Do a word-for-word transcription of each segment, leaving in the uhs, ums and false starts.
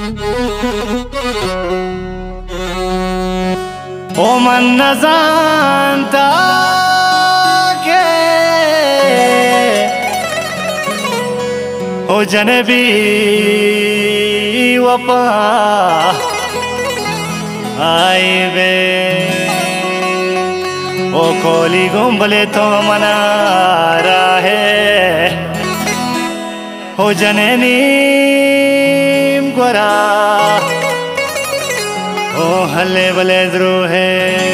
ओ मन न जानता के ओ जनबी वफा आई बे ओ कोली गुंबले तो मना रहे ओ जननी गोरा ओ हले बले द्रोहे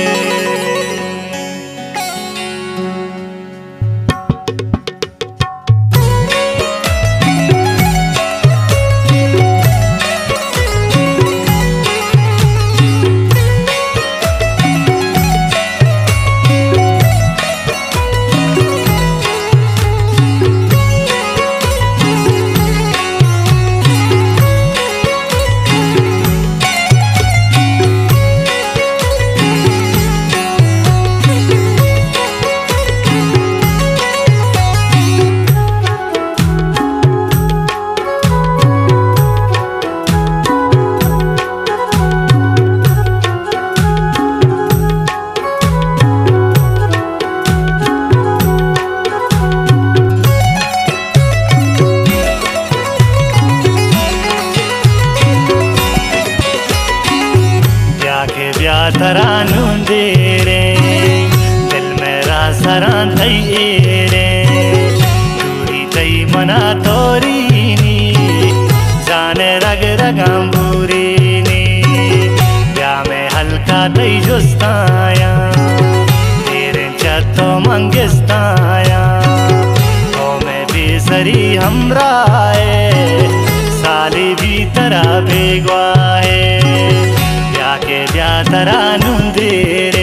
तरानू दे रे दिल मेरा सरान थई रे दूरी थई मना तोरी नी जाने रग रगंबूरी नी ब्या में हल्का थई जुस्ताया तेरे चतो मंगिस्ताया तो मैं बेसरी हमराए साली भी तरा बेगवाए के ब्या तरानू दे रे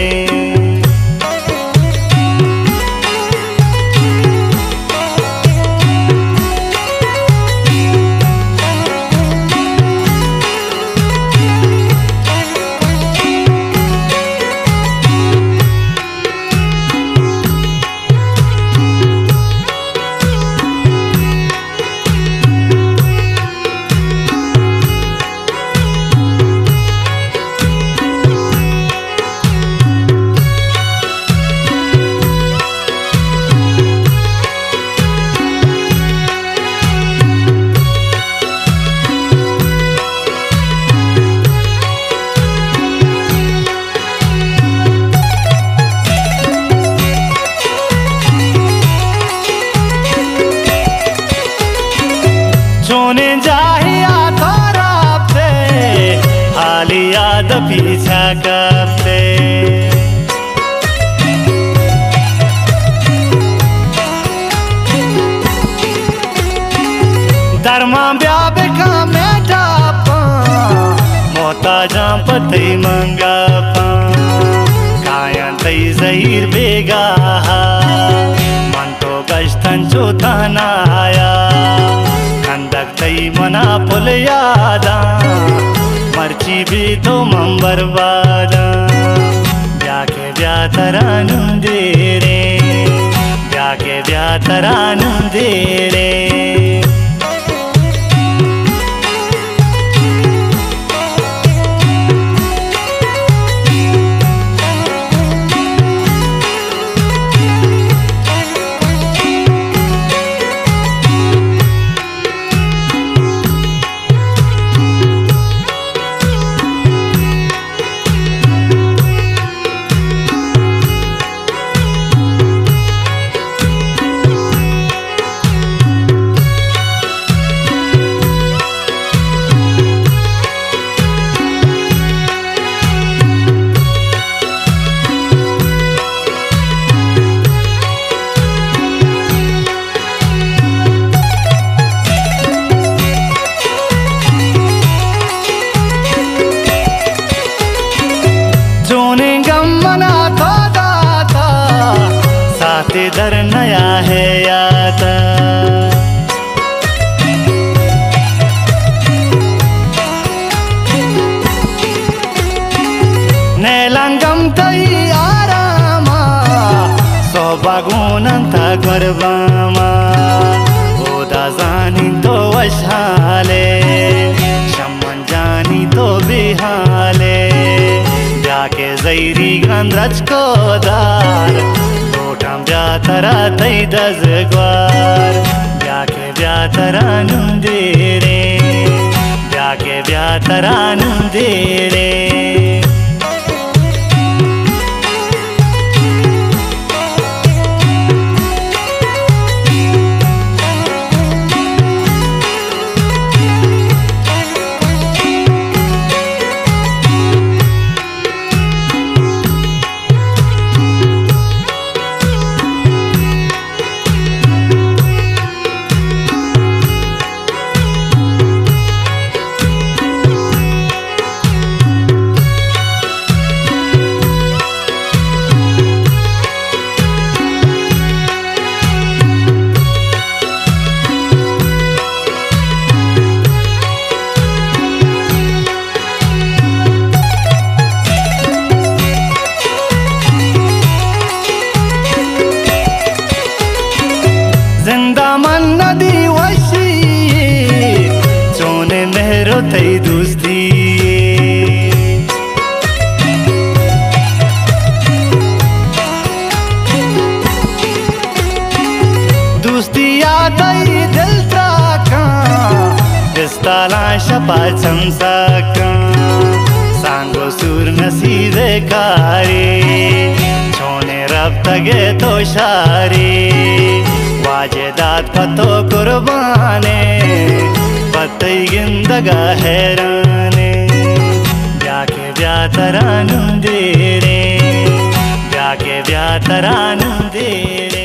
सोने जाहिया थारा पे हाली याद पीछा करते धर्मा ब्याब का मेटा पा मोता जा पते मंगा पा काया तई जहीर बेगा मन तो गश्तन चोता ना आया तई मना पुल यादा मर्ची भी तो मम बर्बादा ब्या के ब्या तरानू दे रे ब्या के ब्या तरानू दे रे दर नया है याता नेलंगम तई आरामा सोबागुनंता गर्बामा ओदा जानी तो वशाले शम्मन जा रचको दार लोटम ब्यातरा तई दजग्वार ब्याके ब्यातरा नुंदेरे ब्याके ब्यातरा नुंदेरे नदी वशी चोने मेहरो तई दोस्ती दोस्ती यादई दिल त्राका बिस्ताला शपा चमसाका सांगो सुर नसीबे कारी छोने रब तगे तो शारी वाजेदात पतो कुर्बाने पतई गिंदगा हैराने ब्याके ब्यातरा नुंदेरे ब्याके ब्यातरा नुंदेरे।